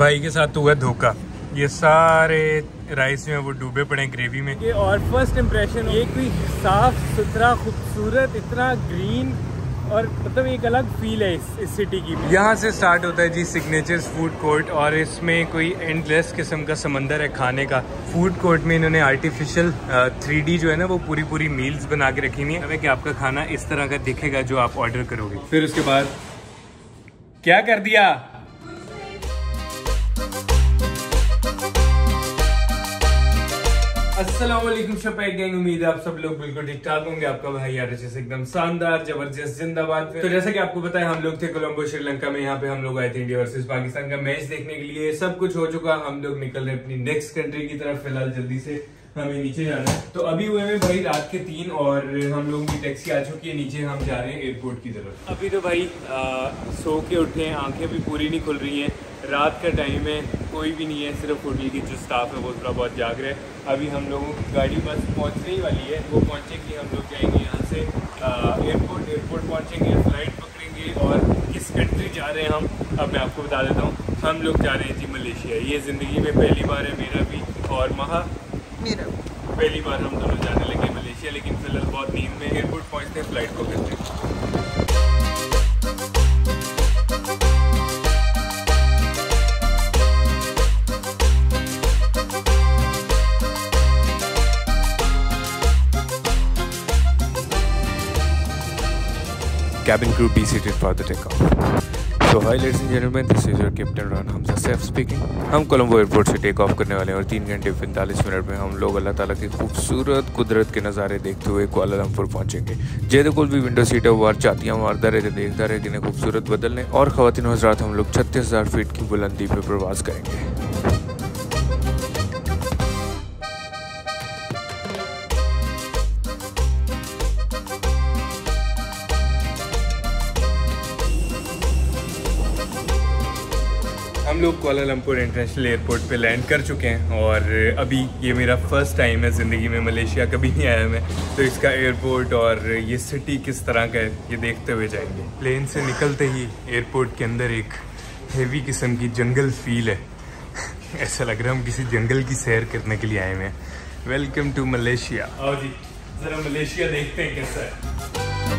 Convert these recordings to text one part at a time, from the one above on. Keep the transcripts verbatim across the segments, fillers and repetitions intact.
भाई के साथ तो हुआ धोखा, ये सारे राइस जो है वो डूबे पड़े ग्रेवी में। ये और फर्स्ट इम्प्रेशन, ये कोई साफ सुथरा खूबसूरत इतना ग्रीन और मतलब एक अलग फील है इस, इस सिटी की। यहाँ से स्टार्ट होता है जी सिग्नेचर्स फूड कोर्ट, और इसमें कोई एंडलेस किस्म का समंदर है खाने का। फूड कोर्ट में इन्होंने आर्टिफिशियल थ्री डी जो है ना वो पूरी पूरी मील्स बना के रखी हुई है कि आपका खाना इस तरह का दिखेगा जो आप ऑर्डर करोगे। फिर उसके बाद क्या कर दिया, अस्सलाम वालेकुम शपाइक गैंग, उम्मीद है आप सब लोग बिल्कुल ठीक ठाक होंगे। आपका भाई यार जैसे एकदम शानदार जबरदस्त जिंदाबाद। तो जैसा कि आपको पता है हम लोग थे कोलंबो श्रीलंका में, यहाँ पे हम लोग आए थे इंडिया वर्सेस पाकिस्तान का मैच देखने के लिए। सब कुछ हो चुका, हम लोग निकल रहे अपनी नेक्स्ट कंट्री की तरफ। फिलहाल जल्दी से हमें नीचे जाना है। तो अभी हुए हैं भाई रात के तीन और हम लोगों की टैक्सी आ चुकी है नीचे, हम जा रहे हैं एयरपोर्ट की तरफ। अभी तो भाई आ, सो के उठे हैं, आंखें भी पूरी नहीं खुल रही हैं, रात का टाइम है, कोई भी नहीं है, सिर्फ होटल की जो स्टाफ है वो थोड़ा बहुत जाग रहे हैं। अभी हम लोगों की गाड़ी बस पहुंचने ही वाली है, वो पहुंचेगी, हम लोग जाएंगे यहाँ से एयरपोर्ट एयरपोर्ट पहुंचेंगे, फ्लाइट पकड़ेंगे और किस कंट्री जा रहे हैं हम अब मैं आपको बता देता हूँ। हम लोग जा रहे हैं जी मलेशिया। ये ज़िंदगी में पहली बार है मेरा भी और महा मेरा पहली बार हम दोनों जाने लगे मलेशिया, लेकिन फिलहाल बहुत नींद में। एयरपोर्ट पहुँचते हैं, फ्लाइट पकड़ते हैं। Cabin crew be seated for the takeoff. So hi ladies and gentlemen, this is your captain Ran Hamza Saif speaking. हम कोलंबो एयरपोर्ट से टेक ऑफ करने वाले हैं और तीन घंटे पैंतालीस मिनट में हम लोग अल्लाह ताला की खूबसूरत कुदरत के नज़ारे देखते हुए कुआलालंपुर पहुंचेंगे। जेदे कोल भी विंडो सीट है वार चातियाँ मारता रहते देखता रहे किन्हें खूबसूरत बदलने, और ख़वातीन हज़रात हम लोग छत्तीस हज़ार फीट की बुलंदी पर प्रवास करेंगे। हम लोग कुआलालंपुर इंटरनेशनल एयरपोर्ट पे लैंड कर चुके हैं और अभी ये मेरा फर्स्ट टाइम है ज़िंदगी में मलेशिया, कभी नहीं आया मैं, तो इसका एयरपोर्ट और ये सिटी किस तरह का है ये देखते हुए जाएंगे। प्लेन से निकलते ही एयरपोर्ट के अंदर एक हेवी किस्म की जंगल फील है ऐसा लग रहा है हम किसी जंगल की सैर करने के लिए आए हुए हैं। Welcome to Malaysia. आओ जी ज़रा मलेशिया देखते हैं कैसा है।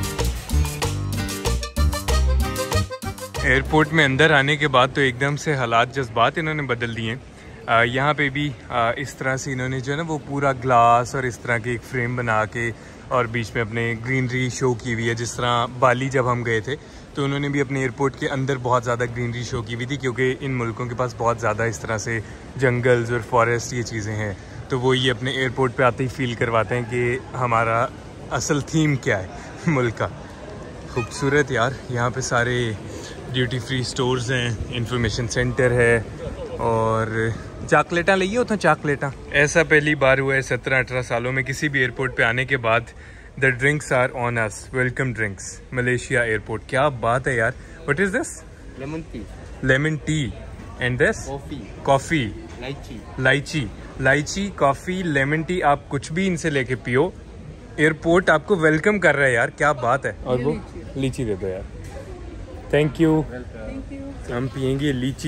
एयरपोर्ट में अंदर आने के बाद तो एकदम से हालात जज्बात इन्होंने बदल दिए हैं। यहाँ पे भी आ, इस तरह से इन्होंने जो है ना वो पूरा ग्लास और इस तरह के एक फ्रेम बना के और बीच में अपने ग्रीनरी शो की हुई है। जिस तरह बाली जब हम गए थे तो उन्होंने भी अपने एयरपोर्ट के अंदर बहुत ज़्यादा ग्रीनरी शो की हुई थी, क्योंकि इन मुल्कों के पास बहुत ज़्यादा इस तरह से जंगल्स और फॉरेस्ट ये चीज़ें हैं, तो वो ये अपने एयरपोर्ट पर आते ही फील करवाते हैं कि हमारा असल थीम क्या है मुल्क का। खूबसूरत यार, यहाँ पे सारे ड्यूटी फ्री स्टोर्स हैं, इंफॉर्मेशन सेंटर है और चॉकलेटा ली होता चॉकलेटा। ऐसा पहली बार हुआ है सत्रह अठारह सालों में किसी भी एयरपोर्ट पे आने के बाद। The drinks are on us, welcome drinks Malaysia airport. क्या बात है यार। What is this? Lemon tea. Lemon tea and this coffee. Coffee, lychee lychee lychee coffee, lemon tea, आप कुछ भी इनसे लेके पियो, एयरपोर्ट आपको वेलकम कर रहा है यार। क्या बात है। और वो लीची दे दो यार। Thank you. हम पियेंगे लीची,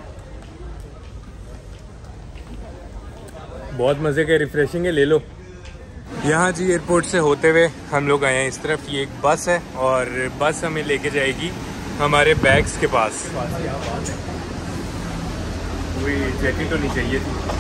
बहुत मज़े का रिफ्रेशिंग है, ले लो। यहाँ जी एयरपोर्ट से होते हुए हम लोग आए हैं इस तरफ। ये एक बस है और बस हमें लेके जाएगी हमारे बैग्स के पास। वही जैकेट तो नहीं चाहिए थी।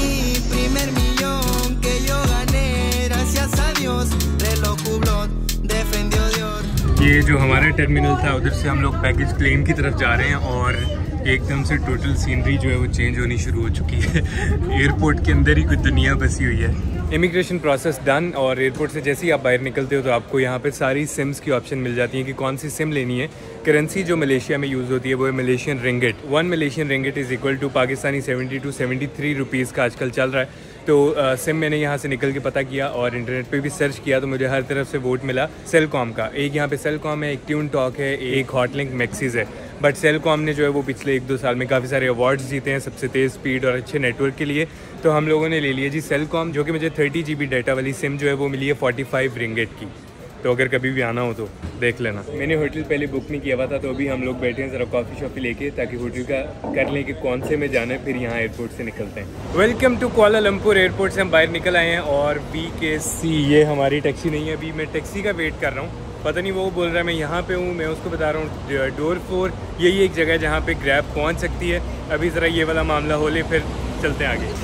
ये जो हमारा टर्मिनल था उधर से हम लोग बैगेज क्लेम की तरफ जा रहे हैं और एकदम से टोटल सीनरी जो है वो चेंज होनी शुरू हो चुकी है। एयरपोर्ट के अंदर ही कुछ दुनिया बसी हुई है। इमिग्रेशन प्रोसेस डन और एयरपोर्ट से जैसे ही आप बाहर निकलते हो तो आपको यहाँ पे सारी सिम्स की ऑप्शन मिल जाती है कि कौन सी सिम लेनी है। करेंसी जो मलेशिया में यूज़ होती है वो है Malaysian ringgit. One Malaysian ringgit is equal to Pakistani seventy two seventy three rupees का आजकल चल रहा है। तो आ, सिम मैंने यहाँ से निकल के पता किया और इंटरनेट पे भी सर्च किया तो मुझे हर तरफ से वोट मिला सेलकॉम का। एक यहाँ पे सेलकॉम है, एक ट्यून टॉक है, एक हॉटलिंक मैक्सिस है। बट सेलकॉम ने जो है वो पिछले एक दो साल में काफ़ी सारे अवार्ड्स जीते हैं सबसे तेज़ स्पीड और अच्छे नेटवर्क के लिए। तो हम लोगों ने ले लिया जी सेलकॉम, जो कि मुझे थर्टी जी बी डाटा वाली सिम जो है वो मिली है फोर्टी फाइव रिंगेट की। तो अगर कभी भी आना हो तो देख लेना। मैंने होटल पहले बुक नहीं किया हुआ था, तो अभी हम लोग बैठे हैं ज़रा कॉफ़ी शॉफ़ी लेके, ताकि होटल का कर लें कि कौन से में जाना है, फिर यहाँ एयरपोर्ट से निकलते हैं। Welcome to Kuala Lumpur. एयरपोर्ट से हम बाहर निकल आए हैं और बी के सी ये हमारी टैक्सी नहीं है, अभी मैं टैक्सी का वेट कर रहा हूँ। पता नहीं वो बोल रहा है मैं यहाँ पे हूँ, मैं उसको बता रहा हूँ डोर फोर यही एक जगह है जहाँ पे ग्रैब पहुँच सकती है। अभी ज़रा ये वाला मामला हो ले, फिर चलते हैं आगे।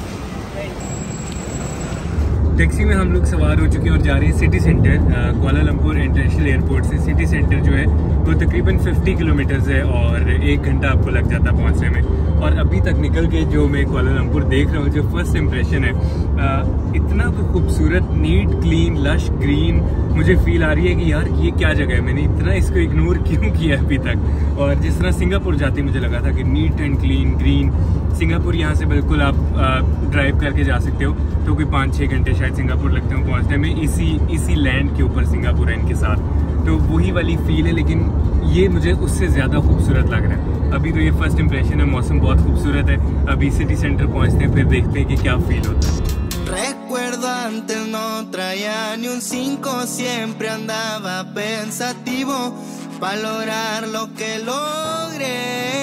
टैक्सी में हम लोग सवार हो चुके हैं और जा रहे हैं city centre. Kuala Lumpur international airport से सिटी सेंटर जो है वो तकरीबन पचास किलोमीटर्स है और एक घंटा आपको लग जाता है पहुंचने में। और अभी तक निकल के जो मैं कुआलालंपुर देख रहा हूँ, जो फर्स्ट इम्प्रेशन है, आ, इतना खूबसूरत, नीट, क्लीन, लश ग्रीन मुझे फील आ रही है कि यार ये क्या जगह है, मैंने इतना इसको इग्नोर क्यों किया अभी तक। और जिस तरह सिंगापुर जाते मुझे लगा था कि neat and clean, green. Singapore यहाँ से बिल्कुल आप ड्राइव करके जा सकते हो, तो कोई पाँच छः घंटे शायद सिंगापुर लगते हो पहुँचने में। इसी इसी लैंड के ऊपर सिंगापुर है इनके साथ, तो वही वाली फील है, लेकिन ये मुझे उससे ज़्यादा खूबसूरत लग रहा है। अभी तो ये फर्स्ट इम्प्रेशन है, मौसम बहुत खूबसूरत है। अभी सिटी सेंटर पहुँचते हैं, फिर देखते हैं कि क्या फील होता है। Recuerdo antes no traía ni un cinco, siempre andaba pensativo para lograr lo que logré.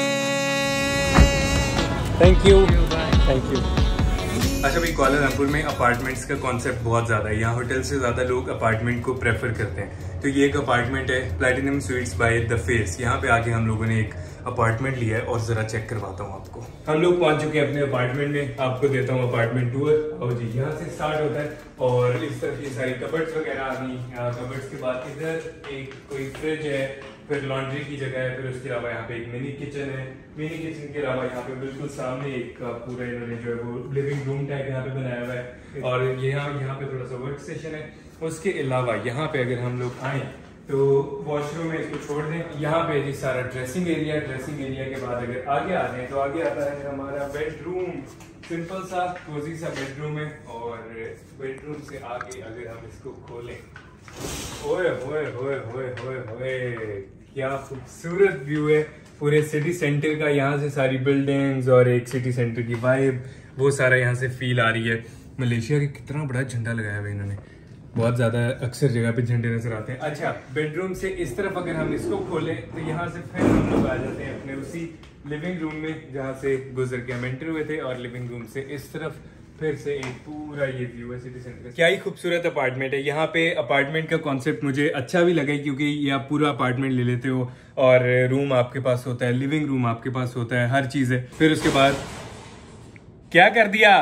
Thank you thank you. अच्छा भाई, कुआलालंपुर में अपार्टमेंट्स का कॉन्सेप्ट बहुत ज़्यादा है। यहाँ होटल से ज़्यादा लोग अपार्टमेंट को प्रेफर करते हैं। तो ये एक अपार्टमेंट है, Platinum Suites by The Face. यहाँ पे आके हम लोगों ने एक अपार्टमेंट लिया है और ज़रा चेक करवाता हूँ आपको। हम लोग पहुँच चुके हैं अपने अपार्टमेंट में, आपको देता हूँ अपार्टमेंट टूर। और जी यहाँ से स्टार्ट होता है और इस तरह की सारी कबर्ड्स वगैरह आ गई। कबर्ड्स के बाद इधर एक कोई फ्रिज है, फिर लॉन्ड्री की जगह है, फिर उसके अलावा यहाँ पे एक मिनी किचन है। मिनी किचन के अलावा यहाँ पे बिल्कुल सामने एक पूरा इन्होंने जो है वो लिविंग रूम टाइप यहाँ पे बनाया हुआ है। और यहाँ यहाँ पे थोड़ा सा वर्क स्टेशन है। उसके अलावा यहाँ पे अगर हम लोग आए तो वॉशरूम में इसको छोड़ दें। यहाँ पे जी सारा ड्रेसिंग एरिया। ड्रेसिंग एरिया के बाद अगर आगे आते हैं तो आगे आता है हमारा बेडरूम। सिंपल सा कोजी सा बेडरूम है। और बेडरूम से आगे अगर हम इसको खोलें, ओए होए होए होए होए होए, क्या खूबसूरत व्यू है पूरे सिटी सेंटर का। यहाँ से सारी बिल्डिंग्स और एक सिटी सेंटर की वाइब, वो सारा यहाँ से फील आ रही है। मलेशिया के कितना बड़ा झंडा लगाया हुआ है इन्होंने, बहुत ज़्यादा अक्सर जगह पे झंडे नजर आते हैं। अच्छा, बेडरूम से इस तरफ अगर हम इसको खोलें तो यहाँ से फिर हम लोग आ जाते हैं अपने उसी लिविंग रूम में जहाँ से गुजर के हम एंटर हुए थे। और लिविंग रूम से इस तरफ फिर से एक पूरा ये व्यू है सिटी सेंटर। क्या ही खूबसूरत अपार्टमेंट है। यहाँ पे अपार्टमेंट का कॉन्सेप्ट मुझे अच्छा भी लगा, क्योंकि ये आप पूरा अपार्टमेंट ले लेते हो और रूम आपके पास होता है, लिविंग रूम आपके पास होता है, हर चीज़ है। फिर उसके बाद क्या कर दिया,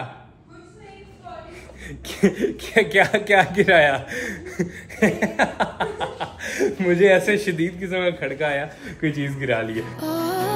क्या क्या क्या गिराया मुझे ऐसे शदीद किस्म का खड़का आया, कोई चीज गिरा ली है।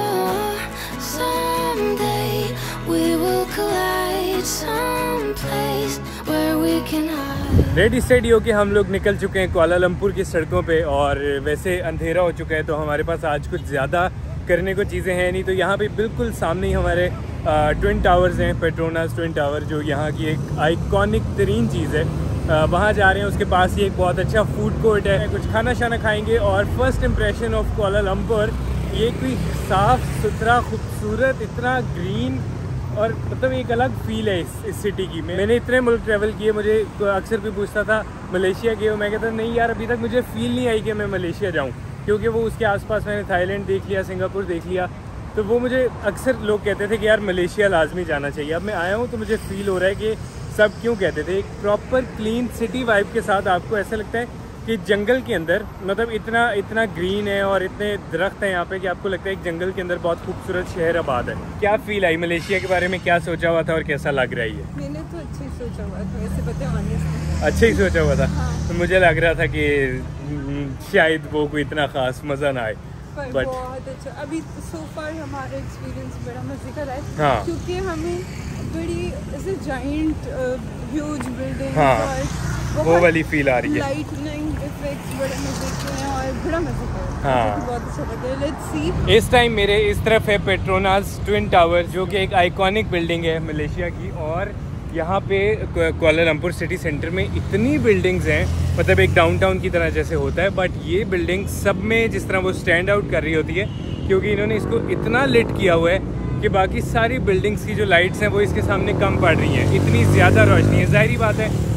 रेडी स्टेडी होके हम लोग निकल चुके हैं कुआलालंपुर की सड़कों पे। और वैसे अंधेरा हो चुका है तो हमारे पास आज कुछ ज़्यादा करने को चीज़ें हैं नहीं। तो यहाँ पे बिल्कुल सामने ही हमारे ट्विन टावर्स हैं, पेट्रोनास ट्विन टावर, जो यहाँ की एक आइकॉनिक तरीन चीज़ है। वहाँ जा रहे हैं, उसके पास ही एक बहुत अच्छा फूड कोर्ट है, कुछ खाना शाना खाएंगे। और फर्स्ट इम्प्रेशन ऑफ कुआलालंपुर, ये कोई साफ़ सुथरा, खूबसूरत, इतना ग्रीन, और मतलब एक अलग फील है इस, इस सिटी की। मैंने इतने मुल्क ट्रैवल किए, मुझे अक्सर भी पूछता था मलेशिया गए हो, मैं कहता नहीं यार अभी तक मुझे फील नहीं आई कि मैं मलेशिया जाऊँ, क्योंकि वो उसके आसपास मैंने थाईलैंड देख लिया, सिंगापुर देख लिया। तो वो मुझे अक्सर लोग कहते थे कि यार मलेशिया लाजमी जाना चाहिए। अब मैं आया हूँ तो मुझे फील हो रहा है कि सब क्यों कहते थे। एक प्रॉपर क्लीन सिटी वाइब के साथ आपको ऐसा लगता है कि जंगल के अंदर, मतलब इतना इतना ग्रीन है और इतने दरख्त हैं यहाँ पे कि आपको लगता है एक जंगल के अंदर बहुत खूबसूरत शहर आबाद है। क्या फील आई मलेशिया के बारे में, क्या सोचा हुआ था और कैसा लग रहा है? मैंने तो अच्छा ही सोचा हुआ था, वैसे बताने से अच्छा ही सोचा हुआ था। हाँ। तो मुझे लग रहा था कि शायद वो कोई इतना खास मज़ा ना आए, पर बट बहुत अच्छा। अभी सो फार हमारा एक्सपीरियंस बड़ा मजे का रहा है। हाँ। क्योंकि हमें बड़ी ऐसे जाइंट ह्यूज बिल्डिंग हाँ, और वो वाली फील आ रही है। लाइटनिंग इफेक्ट्स बड़े मजे के हैं और बड़ा मजा का है। हाँ। मुझे बहुत अच्छा लगा। Let's see. इस टाइम मेरे इस तरफ है पेट्रोनास ट्विन टावर, जो कि एक आइकॉनिक बिल्डिंग है मलेशिया की। और यहाँ पे कुआलालंपुर सिटी सेंटर में इतनी बिल्डिंग्स हैं, मतलब एक डाउनटाउन की तरह जैसे होता है, बट ये बिल्डिंग सब में जिस तरह वो स्टैंड आउट कर रही होती है, क्योंकि इन्होंने इसको इतना लिट किया हुआ है कि बाकी सारी बिल्डिंग्स की जो लाइट्स हैं वो इसके सामने कम पड़ रही हैं। इतनी ज़्यादा रोशनी है। ज़ाहिरी बात है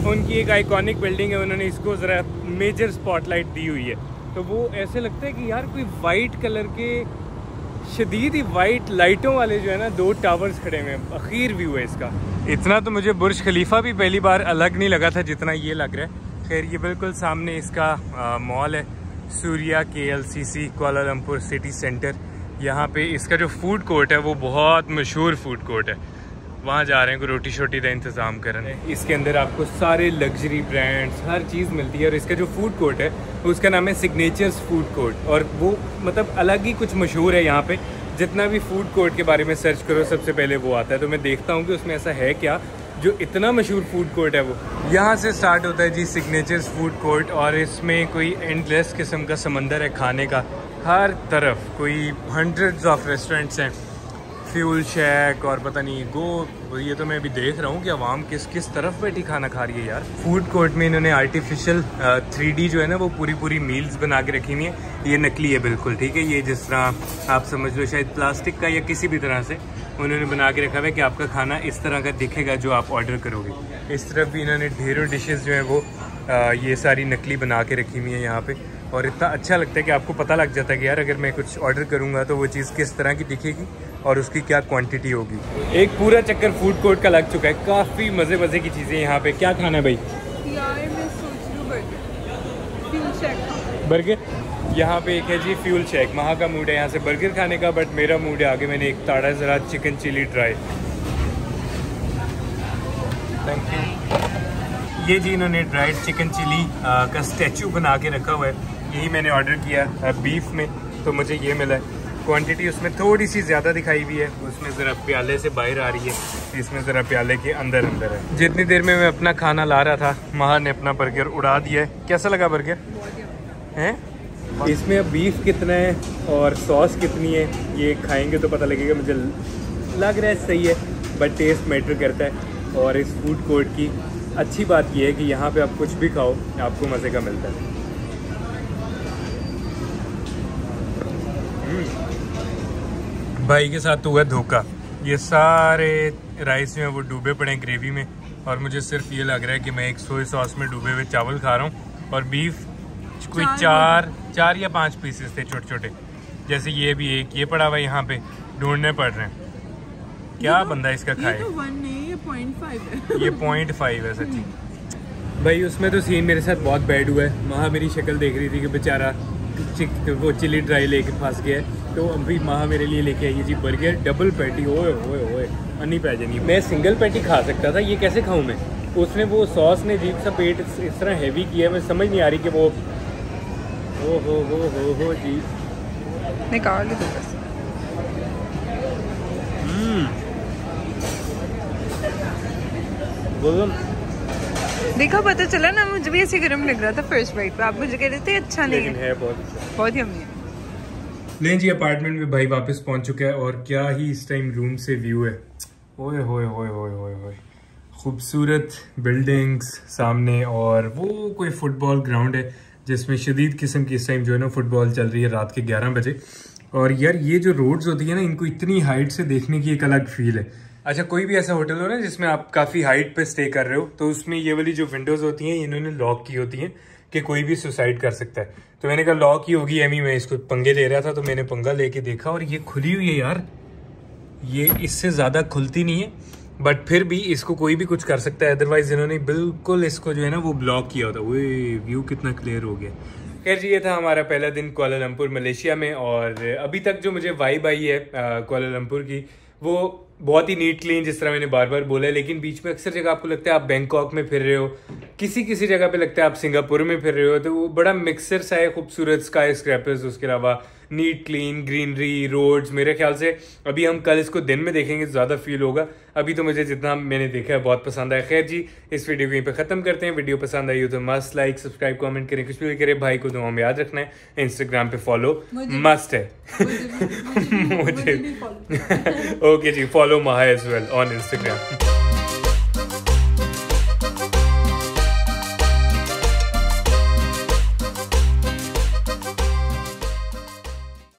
उनकी एक आइकॉनिक बिल्डिंग है, उन्होंने इसको ज़रा मेजर स्पॉटलाइट दी हुई है, तो वो ऐसे लगता है कि यार कोई वाइट कलर के शदीद ही वाइट लाइटों वाले जो है ना दो टावर्स खड़े हुए हैं। अखीर व्यू है इसका। इतना तो मुझे बुर्ज खलीफा भी पहली बार अलग नहीं लगा था जितना ये लग रहा है। खैर ये बिल्कुल सामने इसका मॉल है, सूर्या के एल सी सी कुआलालंपुर सिटी सेंटर। यहाँ पे इसका जो फूड कोर्ट है वो बहुत मशहूर फूड कोर्ट है, वहाँ जा रहे हैं को रोटी शोटी का इंतज़ाम करने। इसके अंदर आपको सारे लग्जरी ब्रांड्स हर चीज़ मिलती है और इसका जो फूड कोर्ट है उसका नाम है सिग्नेचर्स फूड कोर्ट, और वो मतलब अलग ही कुछ मशहूर है यहाँ पे। जितना भी फूड कोर्ट के बारे में सर्च करो सबसे पहले वो आता है, तो मैं देखता हूँ कि उसमें ऐसा है क्या जो इतना मशहूर फूड कोर्ट है। वो यहाँ से स्टार्ट होता है जी सिग्नेचर्स फूड कोर्ट, और इसमें कोई एंडलेस किस्म का समंदर है खाने का। हर तरफ कोई हंड्रेड्स ऑफ रेस्टोरेंट्स हैं, फ्यूल शैक और पता नहीं गो। ये तो मैं अभी देख रहा हूँ कि आवाम किस किस तरफ बैठी खाना खा रही है यार। फूड कोर्ट में इन्होंने आर्टिफिशियल थ्री डी जो है ना वो पूरी पूरी मील्स बना के रखी हुई है। ये नकली है बिल्कुल, ठीक है। ये जिस तरह आप समझ लो शायद प्लास्टिक का या किसी भी तरह से उन्होंने बना के रखा हुआ है कि आपका खाना इस तरह का दिखेगा जो आप ऑर्डर करोगे। इस तरफ भी इन्होंने ढेरों डिशेस जो है वो आ, ये सारी नकली बना के रखी हुई है यहाँ पे, और इतना अच्छा लगता है कि आपको पता लग जाता है कि यार अगर मैं कुछ ऑर्डर करूँगा तो वो चीज़ किस तरह की दिखेगी और उसकी क्या क्वांटिटी होगी। एक पूरा चक्कर फूड कोर्ट का लग चुका है, काफ़ी मज़े मज़े की चीज़ें यहाँ पे। क्या खाना है भाई? यार मैं सोच रही हूँ बर्गर, फ्यूल शेक। बर्गर यहाँ पे एक है जी फ्यूल शेक। वहाँ का मूड है यहाँ से बर्गर खाने का, बट मेरा मूड है आगे मैंने एक ताड़ा ज़रा chicken chilli dry. Thank you. ये जी इन्होंने ड्राइड चिकन चिली का स्टैचू बना के रखा हुआ है, यही मैंने ऑर्डर किया बीफ में, तो मुझे ये मिला है। क्वांटिटी उसमें थोड़ी सी ज़्यादा दिखाई हुई है, उसमें ज़रा प्याले से बाहर आ रही है, इसमें ज़रा प्याले के अंदर अंदर है। जितनी देर में मैं अपना खाना ला रहा था महा ने अपना बर्गर उड़ा दिया है। कैसा लगा बर्गर हैं? इसमें अब बीफ कितना है और सॉस कितनी है ये खाएंगे तो पता लगेगा। मुझे लग रहा है सही है, बट टेस्ट मैटर करता है। और इस फूड कोर्ट की अच्छी बात यह है कि यहाँ पे आप कुछ भी खाओ आपको मज़े का मिलता है। भाई के साथ तो हुआ धोखा, ये सारे राइस जो हैं वो डूबे पड़े हैं ग्रेवी में, और मुझे सिर्फ ये लग रहा है कि मैं एक सोया सॉस में डूबे हुए चावल खा रहा हूँ, और बीफ कोई चार चार या पांच पीसेस थे छोटे छोटे। जैसे ये भी एक ये पड़ा हुआ यहाँ पे, ढूंढने पड़ रहे हैं क्या बंदा इसका खाए। ये तो वन नहीं, ये पॉइंट फाइव है। ये पॉइंट फाइव है सच्ची। भाई उसमें तो सीन मेरे साथ बहुत बैड हुआ है। माँ मेरी शक्ल देख रही थी कि बेचारा चिक वो चिली ड्राई लेके फंस गया है, तो अभी माँ मेरे लिए लेके आई जी बर्गर डबल पैटी। ओए ओए ओए अन्नी पै जानी। मैं सिंगल पैटी खा सकता था, ये कैसे खाऊं मैं? उसने वो सॉस ने अजीब सा पेट इस तरह हैवी किया, मैं समझ नहीं आ रही कि वो ओ हो हो हो हो जी निकाल दो बस। देखा पता चला ना, मुझे भी ऐसे गर्म लग रहा था फर्स्ट बाइट पे, आप मुझे कह रहे थे अच्छा नहीं लेकिन है बहुत बहुत यम्मी है। लें जी अपार्टमेंट में भाई वापस पहुंच चुका है, और क्या ही इस टाइम रूम से व्यू है। ओए होए होए होए होए होए खूबसूरत बिल्डिंग्स सामने, और वो कोई फुटबॉल ग्राउंड है जिसमें शदीद किस्म की इस टाइम जो है ना फुटबॉल चल रही है रात के ग्यारह बजे। और यार ये जो रोड्स होती है ना, इनको इतनी हाइट से देखने की एक अलग फील है। अच्छा कोई भी ऐसा होटल हो ना जिसमें आप काफ़ी हाइट पे स्टे कर रहे हो, तो उसमें ये वाली जो विंडोज़ होती हैं इन्होंने लॉक की होती हैं कि कोई भी सुसाइड कर सकता है। तो मैंने कहा लॉक ही होगी एमी, मैं इसको पंगे ले रहा था तो मैंने पंगा लेके देखा और ये खुली हुई है यार। ये इससे ज़्यादा खुलती नहीं है, बट फिर भी इसको कोई भी कुछ कर सकता है। अदरवाइज इन्होंने बिल्कुल इसको जो है ना वो ब्लॉक किया होता। वो व्यू कितना क्लियर हो गया। खैर जी ये था हमारा पहला दिन कुआलालंपुर मलेशिया में, और अभी तक जो मुझे वाइब आई है कुआलालंपुर की वो बहुत ही नीट क्लीन, जिस तरह मैंने बार बार बोला है। लेकिन बीच में अक्सर जगह आपको लगता है आप बैंकॉक में फिर रहे हो, किसी किसी जगह पे लगता है आप सिंगापुर में फिर रहे हो, तो वो बड़ा मिक्सर सा है। खूबसूरत स्काई स्क्रैपर्स, उसके अलावा नीट क्लीन ग्रीनरी रोड्स। मेरे ख्याल से अभी हम कल इसको दिन में देखेंगे तो ज़्यादा फील होगा। अभी तो मुझे जितना मैंने देखा है बहुत पसंद आया। खैर जी इस वीडियो को यहीं पे ख़त्म करते हैं। वीडियो पसंद आई हो तो मस्त लाइक सब्सक्राइब कमेंट करें, कुछ भी करें। भाई को दुआ में याद रखना है। इंस्टाग्राम पे फॉलो मस्ट है मुझे ओके जी, follow Maha as well on Instagram.